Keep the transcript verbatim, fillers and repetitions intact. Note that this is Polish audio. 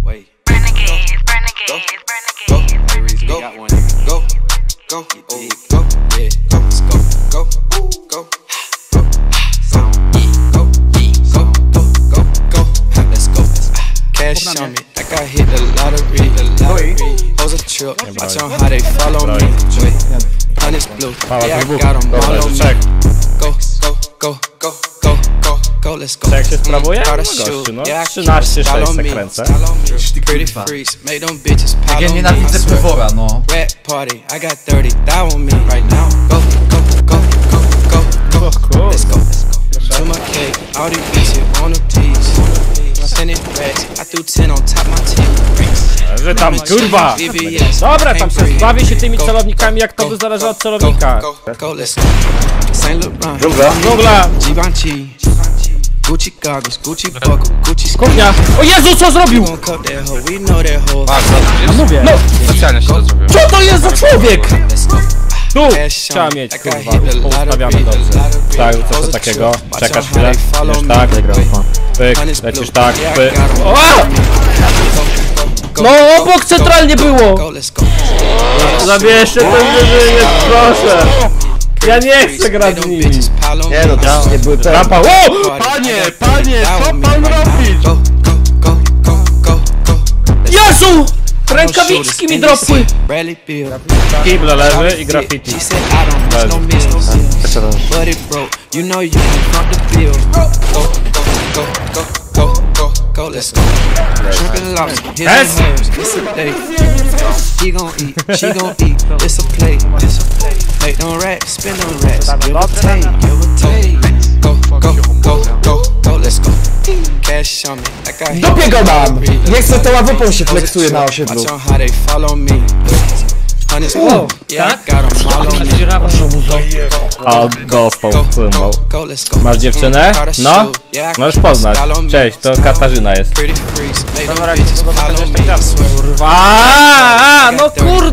Wait. Renegades, renegades, renegades. Go, go, go, go, go, go, yeah, go, let's go, go, go, go, go, go, go, go, go, let's go. Cash on me, like I hit the lottery, the lottery. Hoes a trip, watch on how they follow me. Wait, honey's blue, yeah, I got them all on me. Go, go, go, go, go, go, go, let's go. Jak się sprawuje? No gościu, no. trzynaście sześć se kręcę. Pretty freaks, make them bitches Jak ja pop nienawidzę Pewora, no. Red party, I got thirty thou on me right now. Go, go, go, go, go, go, go. Let's go, let's go. To my cake, all these bitches on the tees. Ten in racks, I threw ten on top my team. Że tam, kurwa! Dobra, tam się bawię się tymi celownikami, jak to by zależy od celownika. Go, go, let's go. Saint Laurent, Dżungla, dżungla! Givenchy, Gucci goggles, Gucci buckle, Gucci Kuchnia! O Jezu, co zrobił? A mówię! No! Specjalnie się to zrobił. Co to jest za człowiek? Tu! Trzeba mieć, kurwa, poustawiamy dobrze. Tak, coś takiego. Czekasz chwilę. Lecisz tak. Pyk, lecisz tak. Pyk. O! No, obok centralnie było! Zabierzcie ten wyżyniec, proszę! Ja nie chcę grać z nimi! Nie no, to nie były te... Rampa, o! Panie, panie, co pan robisz? Jezu! Rękawiczki mi dropły! Kible leży i graffiti. Yes! He gon' eat, she gon' eat, it's a play, it's a play. Make them racks, spin them racks, give or take, give or take. Go, go, go, go, go, let's go. Cash on me, like I Dupie go mam! Nie chcę, to ławopą się fleksuje na osiedlu. Watch on how they follow me. O, tak? A dostał, cymał. Masz dziewczynę? No? Możesz poznać. Cześć, to Katarzyna jest. Kurwa, no kurwa!